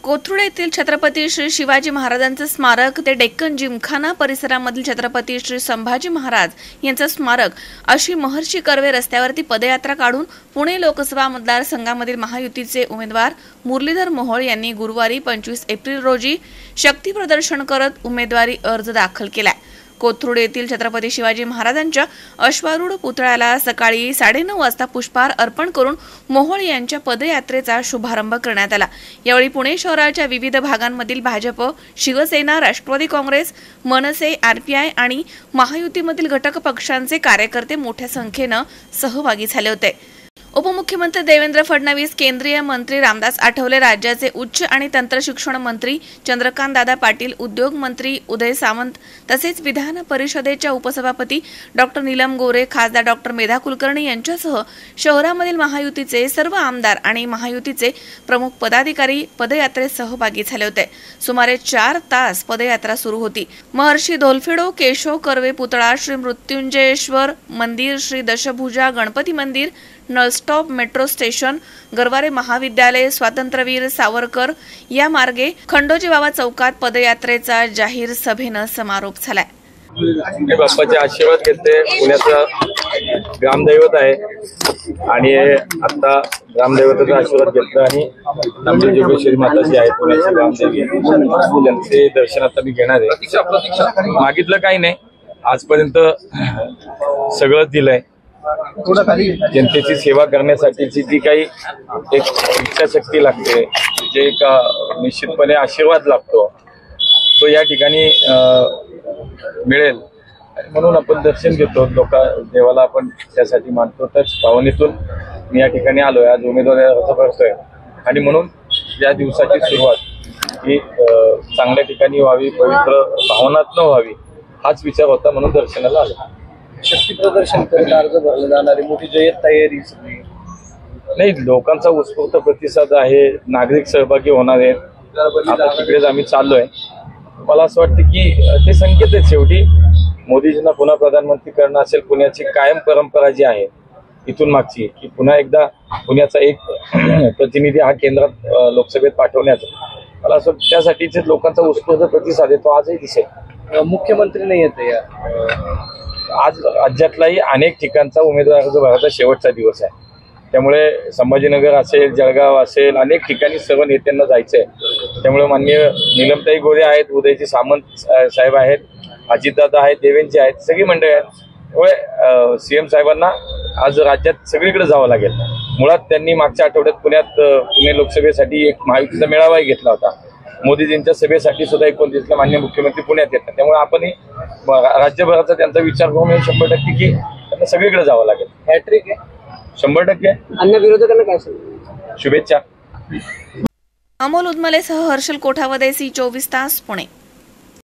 कोथरूड येथील छत्रपती श्री शिवाजी महाराजांचे स्मारक ते डेक्कन जिमखाना परिसरामधील छत्रपती श्री संभाजी महाराज यांचे स्मारक अशी महर्षी कर्वे रस्त्यावरती पदयात्रा काढून पुणे लोकसभा मतदारसंघामधील महायुतीचे उमेदवार मुरलीधर मोहोळ यांनी गुरुवारी 25 एप्रिल रोजी शक्ती प्रदर्शन करत उमेदवारी अर्ज दाखल केला। कोथरूड येथील छत्रपती शिवाजी महाराजांच्या अश्वारूढ पुतळ्याला सकाळी 9:30 वाजता पुष्पहार अर्पण करून मोहोळ यांच्या पदयात्रेचा शुभारंभ करण्यात आला। यावेळी पुणे शहराच्या विविध भागांमधील भाजप, शिवसेना, राष्ट्रवादी काँग्रेस, मनसे, आरपीआय आणि महायुतीमधील घटक पक्षांचे कार्यकर्ते मोठ्या संख्येने सहभागी झाले होते। उपमुख्यमंत्री देवेंद्र फडणवीस, केंद्रीय मंत्री रामदास आठवले, राज्याचे उच्च आणि तंत्र शिक्षण मंत्री चंद्रकांत दादा पाटील, उद्योग मंत्री उदय सामंत तसेच विधान परिषदेच्या उपसभापती डॉक्टर नीलम गोरे, खासदार डॉक्टर मेधा कुलकर्णी यांच्यासह शहरामधील महायुतीचे सर्व आमदार आणि महायुतीचे प्रमुख पदाधिकारी पदयात्रेत सहभागी झाले होते। सुमारे 4 तास पदयात्रा सुरू होती। महर्षी धोलफेडो केशव कर्वे पुतळा, श्री मृत्युंजयेश्वर मंदिर, श्री दशभुजा गणपती मंदिर, नळस्टॉप, मेट्रो स्टेशन, गरवारे महाविद्यालय, स्वातंत्र्यवीर सावरकर या मार्गे खंडोजी बाबा चौकात पदयात्रेचा जाहीर सभेने समारोप झालाय। बाप्पाचे आशीर्वाद घेते। पुण्याचं ग्रामदैवत आहे आणि आता ग्रामदैवताचा आशीर्वाद घेतला आणि आमची जोगेश्वरी माता जी आहे पुण्याची ग्रामदेवी त्यांचे दर्शन आता मी घेणार आहे। मागितलं काही नाही, आजपर्यंत सगळंच दिलंय। जनतेची सेवा करण्यासाठीची जी काही एक इच्छाशक्ती लागते, जे एक निश्चितपणे आशीर्वाद लागतो तो या ठिकाणी मिळेल म्हणून आपण दर्शन घेतो। देवाला आपण त्यासाठी मानतो। त्याच भावनेतून मी या ठिकाणी आलोय। आज उमेदवारी अर्ज भरतोय आणि म्हणून या दिवसाची सुरुवात ही चांगल्या ठिकाणी व्हावी, पवित्र भावनातून व्हावी हाच विचार होता म्हणून दर्शनाला आलो। शक्ती प्रदर्शन करत अर्ज भरले जाणारी मोठी जय्यत तयारी नाही, लोकांचा उत्स्फूर्त प्रतिसाद आहे, नागरिक सहभागी होणार आहेत। आता तिकडेच आम्ही चाललोय। मला असं वाटतं की ते संकेत आहेत शेवटी मोदीजींना पुन्हा प्रधानमंत्री करणं असेल। पुण्याची कायम परंपरा जी आहे इथून मागची की पुन्हा एकदा पुण्याचा एक प्रतिनिधी हा केंद्रात लोकसभेत पाठवण्याचा, मला असं त्यासाठीच लोकांचा उत्स्फूर्त प्रतिसाद आहे तो आजही दिसेल। मुख्यमंत्री नाही येते या आज राज्यातलाही अनेक ठिकाणचा उमेदवार अर्ज भरायचा शेवटचा दिवस आहे। त्यामुळे संभाजीनगर असेल, जळगाव असेल, अनेक ठिकाणी सर्व नेत्यांना जायचंय। त्यामुळे माननीय नीलमताई गोरे आहेत, उदयजी सामंत साहेब आहेत, अजितदादा आहेत, देवेंद्रजी आहेत, सगळी मंडळी आहेत। त्यामुळे सीएम साहेबांना आज राज्यात सगळीकडे जावं लागेल। मुळात त्यांनी मागच्या आठवड्यात पुणे लोकसभेसाठी एक महायुतीचा मेळावाही घेतला होता। मोदीजींच्या सभेसाठी सुद्धा 29ला माननीय मुख्यमंत्री पुण्यात येतात। त्यामुळे आपणही राज्यभराचा त्यांचा विचार करून 100% की त्यांना सगळीकडे जावं लागेल। हॅट्रिक आहे 100%। अन्य विरोधकांना काय शुभेच्छा। अमोल उदमलेसह हर्षल कोठावदे, सी 24 तास, पुणे।